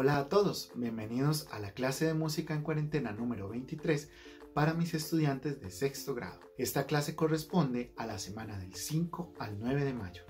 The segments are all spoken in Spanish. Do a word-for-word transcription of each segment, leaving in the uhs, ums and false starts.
Hola a todos, bienvenidos a la clase de música en cuarentena número veintitrés para mis estudiantes de sexto grado. Esta clase corresponde a la semana del cinco al nueve de mayo.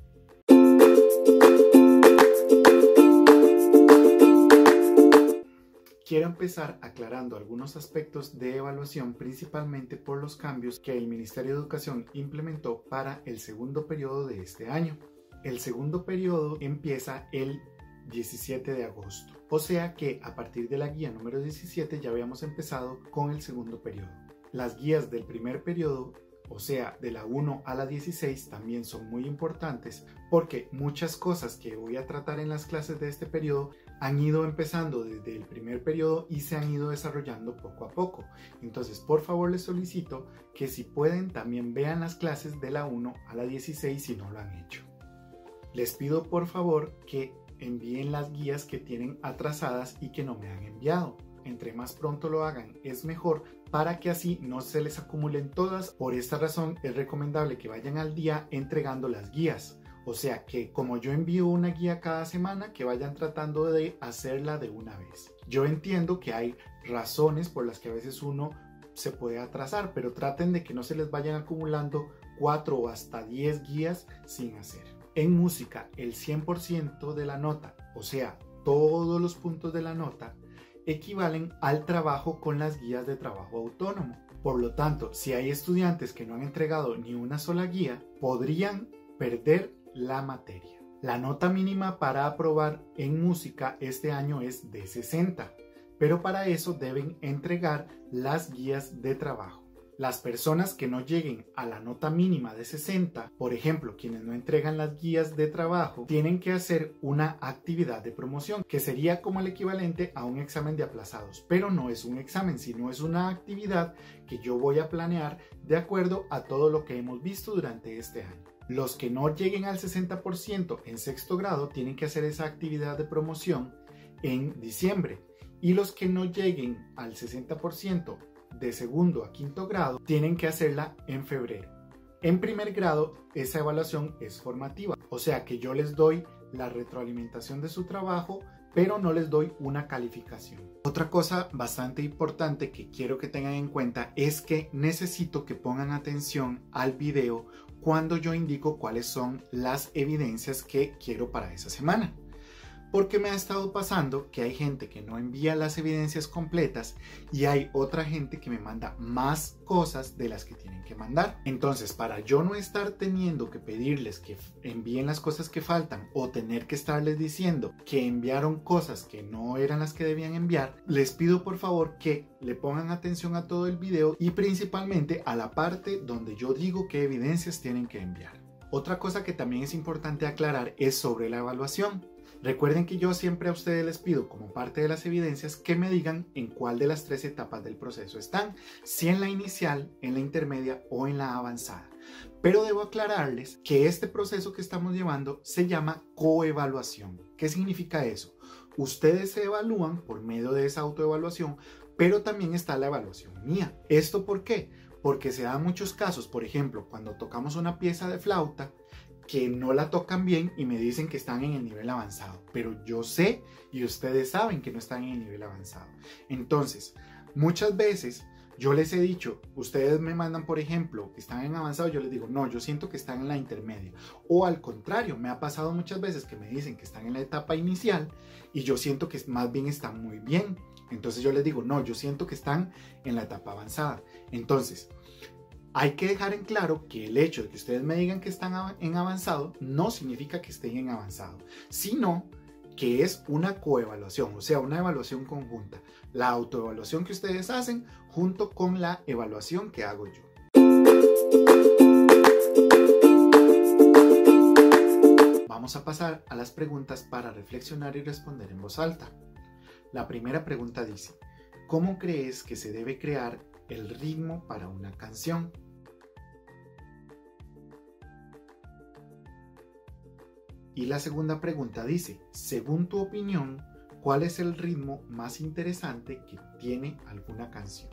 Quiero empezar aclarando algunos aspectos de evaluación, principalmente por los cambios que el Ministerio de Educación implementó para el segundo periodo de este año. El segundo periodo empieza el diecisiete de agosto, o sea que a partir de la guía número diecisiete ya habíamos empezado con el segundo periodo. Las guías del primer periodo, o sea de la uno a la dieciséis, también son muy importantes porque muchas cosas que voy a tratar en las clases de este periodo han ido empezando desde el primer periodo y se han ido desarrollando poco a poco. Entonces, por favor, les solicito que si pueden también vean las clases de la uno a la dieciséis si no lo han hecho. Les pido por favor que envíen las guías que tienen atrasadas y que no me han enviado. Entre más pronto lo hagan es mejor para que así no se les acumulen todas. Por esta razón es recomendable que vayan al día entregando las guías. O sea que como yo envío una guía cada semana, que vayan tratando de hacerla de una vez. Yo entiendo que hay razones por las que a veces uno se puede atrasar, pero traten de que no se les vayan acumulando cuatro o hasta diez guías sin hacer. En música, el cien por ciento de la nota, o sea, todos los puntos de la nota, equivalen al trabajo con las guías de trabajo autónomo. Por lo tanto, si hay estudiantes que no han entregado ni una sola guía, podrían perder la materia. La nota mínima para aprobar en música este año es de sesenta, pero para eso deben entregar las guías de trabajo. Las personas que no lleguen a la nota mínima de sesenta, por ejemplo, quienes no entregan las guías de trabajo, tienen que hacer una actividad de promoción, que sería como el equivalente a un examen de aplazados, pero no es un examen, sino es una actividad que yo voy a planear de acuerdo a todo lo que hemos visto durante este año. Los que no lleguen al sesenta por ciento en sexto grado tienen que hacer esa actividad de promoción en diciembre, y los que no lleguen al sesenta por ciento de segundo a quinto grado tienen que hacerla en febrero. En primer grado esa evaluación es formativa, o sea que yo les doy la retroalimentación de su trabajo, pero no les doy una calificación. Otra cosa bastante importante que quiero que tengan en cuenta es que necesito que pongan atención al video cuando yo indico cuáles son las evidencias que quiero para esa semana. Porque me ha estado pasando que hay gente que no envía las evidencias completas y hay otra gente que me manda más cosas de las que tienen que mandar. Entonces, para yo no estar teniendo que pedirles que envíen las cosas que faltan o tener que estarles diciendo que enviaron cosas que no eran las que debían enviar, les pido por favor que le pongan atención a todo el video y principalmente a la parte donde yo digo qué evidencias tienen que enviar. Otra cosa que también es importante aclarar es sobre la evaluación. Recuerden que yo siempre a ustedes les pido como parte de las evidencias que me digan en cuál de las tres etapas del proceso están, si en la inicial, en la intermedia o en la avanzada. Pero debo aclararles que este proceso que estamos llevando se llama coevaluación. ¿Qué significa eso? Ustedes se evalúan por medio de esa autoevaluación, pero también está la evaluación mía. ¿Esto por qué? Porque se dan muchos casos, por ejemplo, cuando tocamos una pieza de flauta, que no la tocan bien y me dicen que están en el nivel avanzado, pero yo sé y ustedes saben que no están en el nivel avanzado. Entonces, muchas veces yo les he dicho, ustedes me mandan por ejemplo que están en avanzado, yo les digo, no, yo siento que están en la intermedia, o al contrario, me ha pasado muchas veces que me dicen que están en la etapa inicial y yo siento que más bien están muy bien. Entonces yo les digo, no, yo siento que están en la etapa avanzada. Entonces, hay que dejar en claro que el hecho de que ustedes me digan que están en avanzado no significa que estén en avanzado, sino que es una coevaluación, o sea, una evaluación conjunta. La autoevaluación que ustedes hacen junto con la evaluación que hago yo. Vamos a pasar a las preguntas para reflexionar y responder en voz alta. La primera pregunta dice, ¿cómo crees que se debe crear el ritmo para una canción? Y la segunda pregunta dice, según tu opinión, ¿cuál es el ritmo más interesante que tiene alguna canción?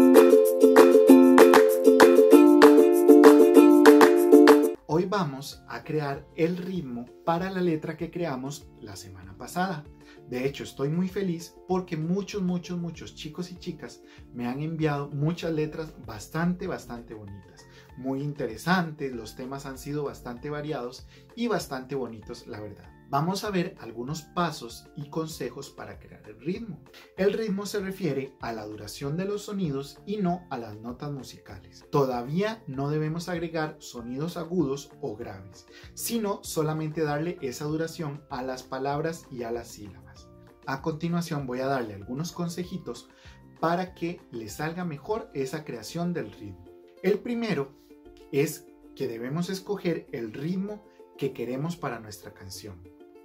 Hoy vamos a a crear el ritmo para la letra que creamos la semana pasada. De hecho, estoy muy feliz porque muchos, muchos, muchos chicos y chicas me han enviado muchas letras bastante, bastante bonitas, muy interesantes. Los temas han sido bastante variados y bastante bonitos, la verdad. Vamos a ver algunos pasos y consejos para crear el ritmo. El ritmo se refiere a la duración de los sonidos y no a las notas musicales. Todavía no debemos agregar sonidos agudos o graves, sino solamente darle esa duración a las palabras y a las sílabas. A continuación voy a darle algunos consejitos para que le salga mejor esa creación del ritmo. El primero es que debemos escoger el ritmo que queremos para nuestra canción.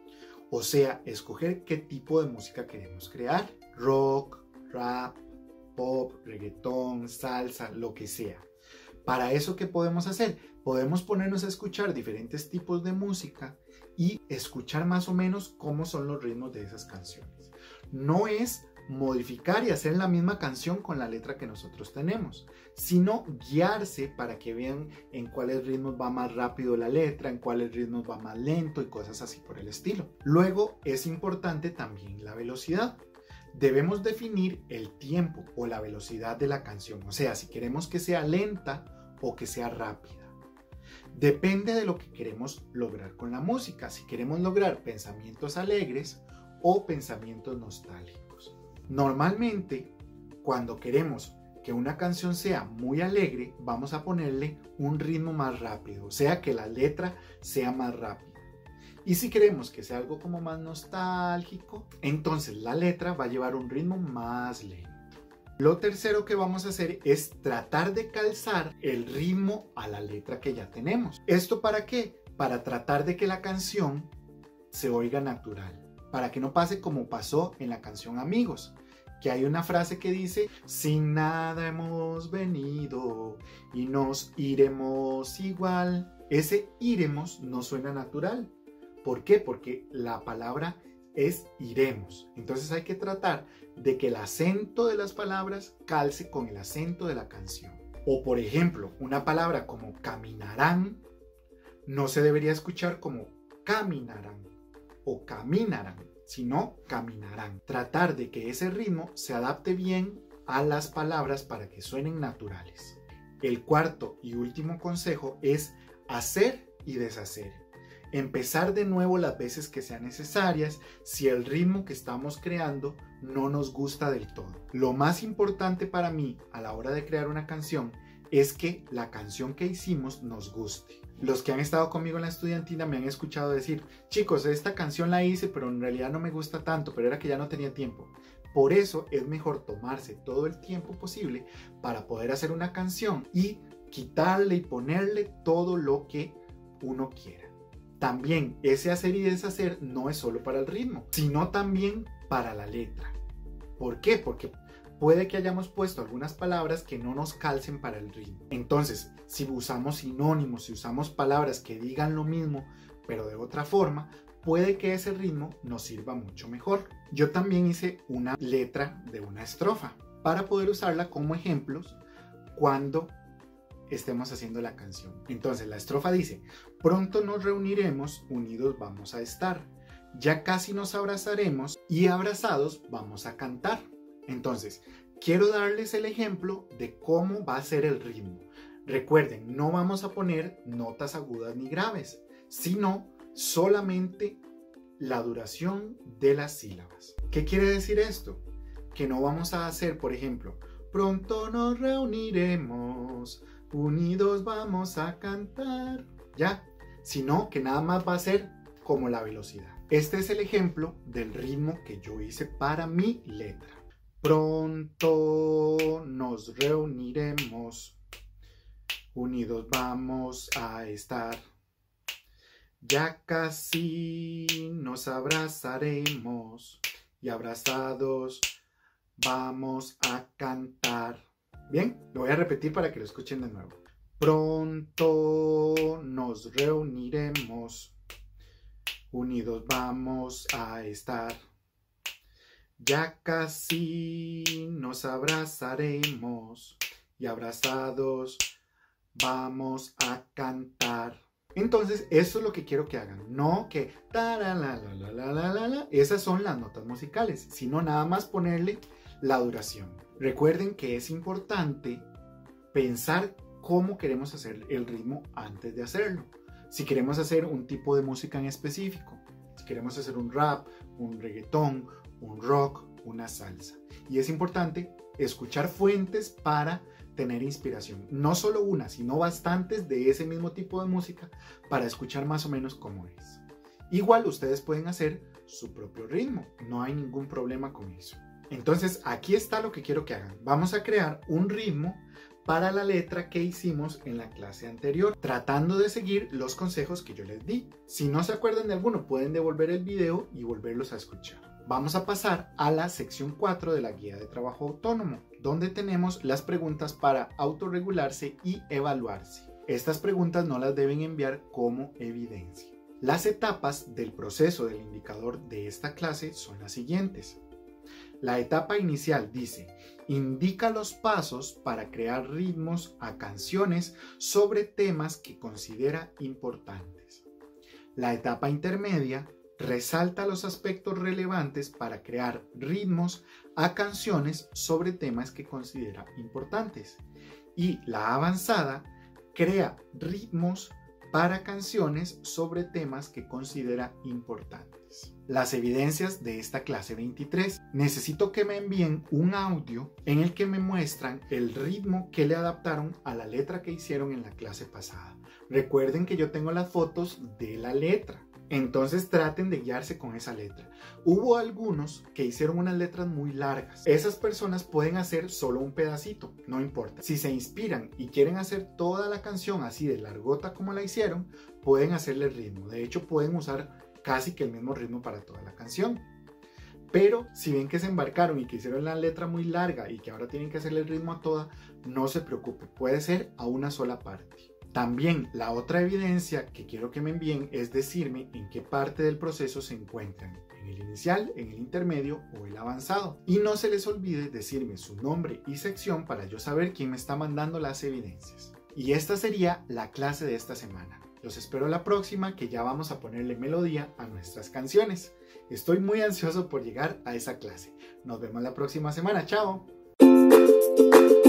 O sea, escoger qué tipo de música queremos crear. Rock, rap, pop, reggaetón, salsa, lo que sea. Para eso, ¿qué podemos hacer? Podemos ponernos a escuchar diferentes tipos de música y escuchar más o menos cómo son los ritmos de esas canciones. No es modificar y hacer la misma canción con la letra que nosotros tenemos, sino guiarse para que vean en cuáles ritmos va más rápido la letra, en cuáles ritmos va más lento y cosas así por el estilo. Luego es importante también la velocidad. Debemos definir el tiempo o la velocidad de la canción, o sea, si queremos que sea lenta o que sea rápida. Depende de lo que queremos lograr con la música, si queremos lograr pensamientos alegres o pensamientos nostálgicos. Normalmente, cuando queremos que una canción sea muy alegre, vamos a ponerle un ritmo más rápido, o sea que la letra sea más rápida. Y si queremos que sea algo como más nostálgico, entonces la letra va a llevar un ritmo más lento. Lo tercero que vamos a hacer es tratar de calzar el ritmo a la letra que ya tenemos. ¿Esto para qué? Para tratar de que la canción se oiga natural, para que no pase como pasó en la canción Amigos, que hay una frase que dice: sin nada hemos venido y nos iremos igual. Ese iremos no suena natural. ¿Por qué? Porque la palabra es iremos. Entonces hay que tratar de que el acento de las palabras calce con el acento de la canción. O por ejemplo, una palabra como caminarán no se debería escuchar como caminarán o caminarán, sino caminarán. Tratar de que ese ritmo se adapte bien a las palabras para que suenen naturales. El cuarto y último consejo es hacer y deshacer. Empezar de nuevo las veces que sean necesarias si el ritmo que estamos creando no nos gusta del todo. Lo más importante para mí a la hora de crear una canción es que la canción que hicimos nos guste. Los que han estado conmigo en la estudiantina me han escuchado decir: chicos, esta canción la hice, pero en realidad no me gusta tanto, pero era que ya no tenía tiempo. Por eso es mejor tomarse todo el tiempo posible para poder hacer una canción y quitarle y ponerle todo lo que uno quiera. También ese hacer y deshacer no es solo para el ritmo, sino también para la letra. ¿Por qué? Porque puede que hayamos puesto algunas palabras que no nos calcen para el ritmo. Entonces, si usamos sinónimos, si usamos palabras que digan lo mismo, pero de otra forma, puede que ese ritmo nos sirva mucho mejor. Yo también hice una letra de una estrofa para poder usarla como ejemplos cuando estemos haciendo la canción. Entonces la estrofa dice: pronto nos reuniremos, unidos vamos a estar, ya casi nos abrazaremos y abrazados vamos a cantar. Entonces quiero darles el ejemplo de cómo va a ser el ritmo. Recuerden, no vamos a poner notas agudas ni graves, sino solamente la duración de las sílabas. ¿Qué quiere decir esto? Que no vamos a hacer, por ejemplo, pronto nos reuniremos, unidos vamos a cantar, ya, sino que nada más va a ser como la velocidad. Este es el ejemplo del ritmo que yo hice para mi letra. Pronto nos reuniremos, unidos vamos a estar, ya casi nos abrazaremos y abrazados vamos a cantar. Bien, lo voy a repetir para que lo escuchen de nuevo. Pronto nos reuniremos, unidos vamos a estar, ya casi nos abrazaremos y abrazados vamos a cantar. Entonces, eso es lo que quiero que hagan, no que ta la la la la la la la la, esas son las notas musicales, sino nada más ponerle la duración. Recuerden que es importante pensar cómo queremos hacer el ritmo antes de hacerlo. Si queremos hacer un tipo de música en específico, si queremos hacer un rap, un reggaetón, un rock, una salsa. Y es importante escuchar fuentes para tener inspiración. No solo una, sino bastantes de ese mismo tipo de música para escuchar más o menos cómo es. Igual ustedes pueden hacer su propio ritmo, no hay ningún problema con eso. Entonces aquí está lo que quiero que hagan. Vamos a crear un ritmo para la letra que hicimos en la clase anterior, tratando de seguir los consejos que yo les di. Si no se acuerdan de alguno, pueden devolver el video y volverlos a escuchar. Vamos a pasar a la sección cuatro de la guía de trabajo autónomo, donde tenemos las preguntas para autorregularse y evaluarse. Estas preguntas no las deben enviar como evidencia. Las etapas del proceso del indicador de esta clase son las siguientes. La etapa inicial dice, indica los pasos para crear ritmos a canciones sobre temas que considera importantes. La etapa intermedia resalta los aspectos relevantes para crear ritmos a canciones sobre temas que considera importantes. Y la avanzada crea ritmos para canciones sobre temas que considera importantes. Las evidencias de esta clase veintitrés. Necesito que me envíen un audio en el que me muestran el ritmo que le adaptaron a la letra que hicieron en la clase pasada. Recuerden que yo tengo las fotos de la letra. Entonces traten de guiarse con esa letra. Hubo algunos que hicieron unas letras muy largas. Esas personas pueden hacer solo un pedacito, no importa. Si se inspiran y quieren hacer toda la canción así de largota como la hicieron, pueden hacerle el ritmo. De hecho, pueden usar casi que el mismo ritmo para toda la canción. Pero si ven que se embarcaron y que hicieron la letra muy larga y que ahora tienen que hacerle el ritmo a toda, no se preocupe, puede ser a una sola parte. También la otra evidencia que quiero que me envíen es decirme en qué parte del proceso se encuentran, en el inicial, en el intermedio o el avanzado. Y no se les olvide decirme su nombre y sección para yo saber quién me está mandando las evidencias. Y esta sería la clase de esta semana. Los espero la próxima, que ya vamos a ponerle melodía a nuestras canciones. Estoy muy ansioso por llegar a esa clase. Nos vemos la próxima semana. ¡Chao!